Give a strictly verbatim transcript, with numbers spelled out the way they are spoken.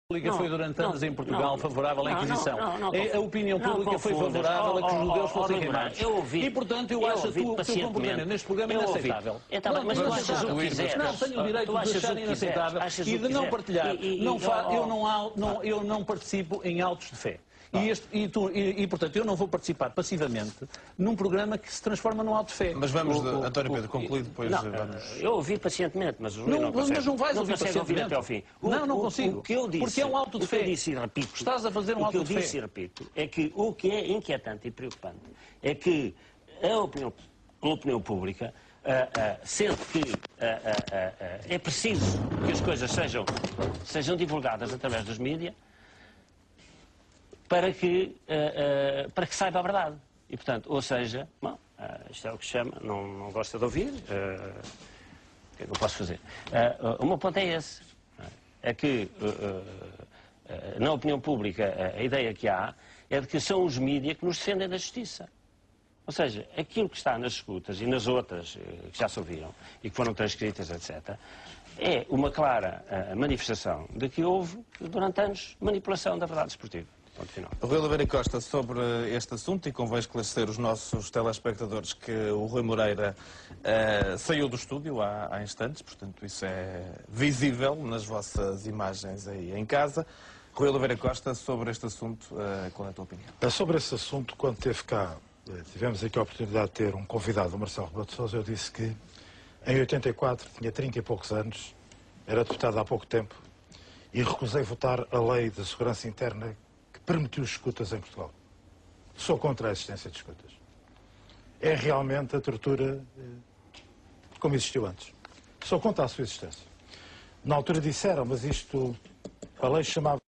pública foi durante anos em Portugal favorável à Inquisição. Não, não, não, a opinião pública não, foi favorável a que os judeus fossem queimados. E, portanto, eu, eu acho que o teu comportamento neste programa é inaceitável. Então, não, mas tu achas o que quiseres. Não, tenho o direito de achar inaceitável e de não partilhar. E, e, não fa, oh, eu, não há, não, eu não participo em autos de fé. E, este, e, tu, e, e, portanto, eu não vou participar passivamente num programa que se transforma num auto de fé. Mas vamos, o, o, António Pedro, concluir depois. Não, vamos... Eu ouvi pacientemente, mas o Rui não, não consegue. Mas não vais não ouvir pacientemente ouvir até ao fim. O, não, não o, consigo. O que eu disse, porque é um auto de fé. O que eu disse e repito. Estás a fazer um auto de fé. O que eu disse e repito é que o que é inquietante e preocupante é que a opinião, a opinião pública, uh, uh, sendo que uh, uh, uh, é preciso que as coisas sejam, sejam divulgadas através dos mídias, para que, uh, uh, para que saiba a verdade. E, portanto, ou seja, bom, uh, isto é o que se chama, não, não gosta de ouvir, uh, o que é que eu posso fazer? Uh, uh, o meu ponto é esse. É que, uh, uh, uh, na opinião pública, a, a ideia que há é de que são os mídias que nos defendem da justiça. Ou seja, aquilo que está nas escutas e nas outras, uh, que já se ouviram e que foram transcritas, etcétera, é uma clara uh, manifestação de que houve, durante anos, manipulação da verdade esportiva. Rui Oliveira Costa, sobre este assunto, e convém esclarecer os nossos telespectadores que o Rui Moreira uh, saiu do estúdio há, há instantes, portanto isso é visível nas vossas imagens aí em casa. Rui Oliveira Costa, sobre este assunto, uh, qual é a tua opinião? Sobre esse assunto, quando teve cá, tivemos aqui a oportunidade de ter um convidado, o Marcelo Rebelo de Sousa, eu disse que em oitenta e quatro, tinha trinta e poucos anos, era deputado há pouco tempo, e recusei votar a lei de segurança interna permitiu escutas em Portugal. Sou contra a existência de escutas. É realmente a tortura como existiu antes. Sou contra a sua existência. Na altura disseram, mas isto, a lei chamava